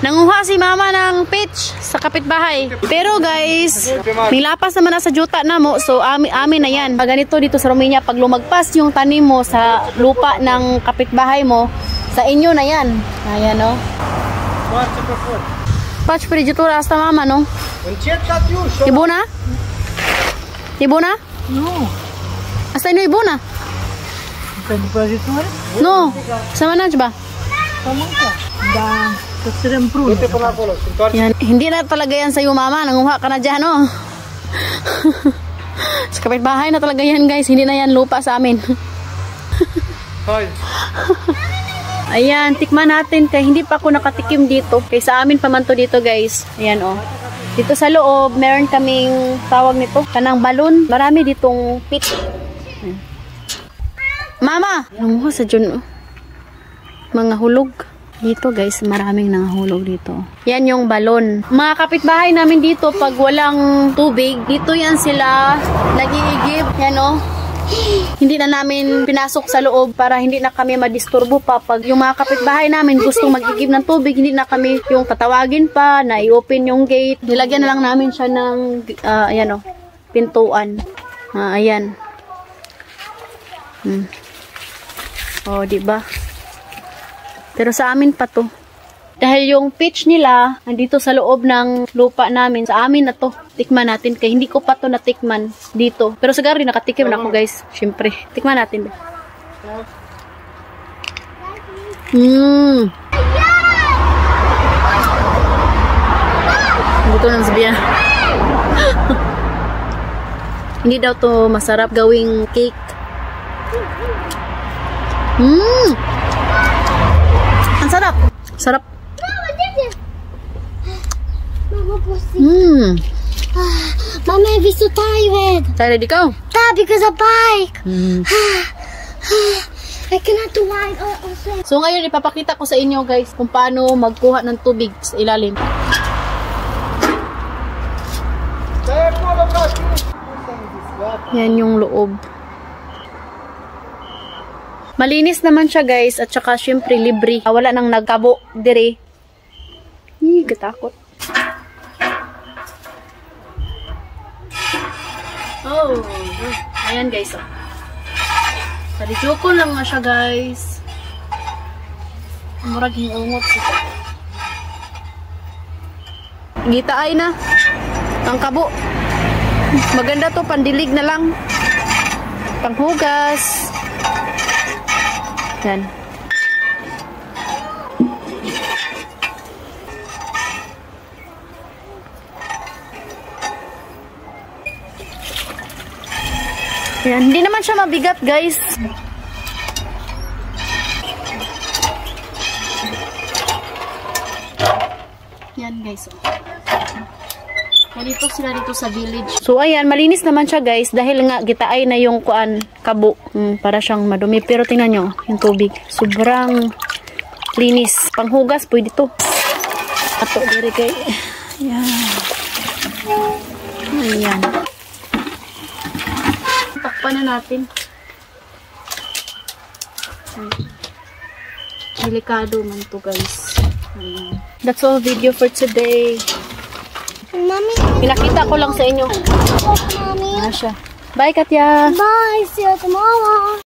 Nanguha si mama ng peach sa kapitbahay. Pero guys, nilapas naman na sa juta na mo. So amin na yan. Ganito dito sa Romania, pag lumagpas yung tanim mo sa lupa ng kapitbahay mo, sa inyo na yan. Ayan o. Patch perigitura hasta mama, no? Ibu na? Ibu na? No. Hasta inyo ibu na? No. Sama na ba? Sama ka. Yan. Hindi na talaga yan sa'yo mama. Nanguha ka na dyan, no? Sa kapitbahay na talaga yan guys. Hindi na yan lupa sa amin. Ayan, tikman natin. Kaya hindi pa ako nakatikim dito. Kaya sa amin pa man to dito guys. Ayan oh. Dito sa loob, meron kaming tawag nito, kanang balon. Marami ditong pit. Mama! Nanguha sa dyan oh. Mga hulog. Dito guys, maraming nangahulog dito. Yan yung balon. Mga kapitbahay namin dito, pag walang tubig, dito yan sila nag-iigib. Yan o. Hindi na namin pinasok sa loob para hindi na kami madisturbo pa. Pag yung mga kapitbahay namin gustong mag-igib ng tubig, hindi na kami yung patawagin pa, na i-open yung gate. Nilagyan na lang namin siya ng, ayan o, pintuan. Ayan. O, diba? Pero sa amin pa to. Dahil yung pitch nila, nandito sa loob ng lupa namin, sa amin na to. Tikman natin. Kaya hindi ko pa to natikman dito. Pero siguro rin nakatikim na ako guys. Siyempre. Tikman natin. Hindi ko nang sabihan. Hindi daw to masarap gawing cake. Ang sarap. Sarap. Mama, I'm so tired. Tired ikaw? Because of bike. I cannot ride also. So ngayon ipapakita ko sa inyo guys kung paano magkuha ng tubig sa ilalim. Yan yung loob. Malinis naman siya guys at saka syempre libre. Wala nang nagkabo dire. Katakot. Oh, ayan guys. Salijoko lang nga siya guys. Murag hingungot siya. Gita ay na. Ang kabo. Maganda to, pandilig na lang. Panghugas. Yan. Yan, hindi naman siya mabigat, guys. Yan, guys. Dito sila dito sa village. So, ayan, malinis naman siya, guys. Dahil nga, gitaay na yung kuan, kabo. Para siyang madumi. Pero tingnan nyo, yung tubig. Sobrang linis. Panghugas, pwede to. Ato, diri kay. Ayan. Ayan. Takpan na natin. Delikado man to, guys. Ayan. That's all video for today. Mommy. Pinakita ko lang sa inyo. Mommy. Bye, Katya. Bye. See you tomorrow.